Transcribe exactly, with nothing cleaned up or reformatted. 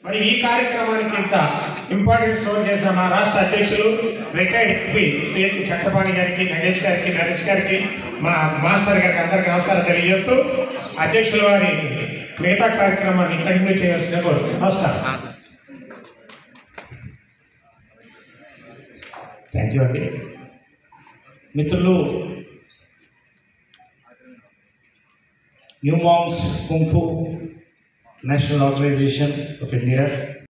మరి ఈ కార్యక్రమానికి ఇంత ఇంపార్టెన్స్ రోల్ చేసిన మా రాష్ట్ర అధ్యక్షులు రిటైర్డ్ ఎంపీ సిహెచ్ చక్రపాణి గారికి, నగేష్ గారికి, నరేష్ గారికి, మా మాస్టర్ గారికి అందరికీ నమస్కారం తెలియజేస్తూ అధ్యక్షుల వారి మిగతా కార్యక్రమాన్ని కంటిన్యూ చేయాల్సిన కోరుతున్నాను. నమస్కారం. థ్యాంక్ యూ అండి. మిత్రులు, న్యూ మాంగ్స్ kung fu national organisation of India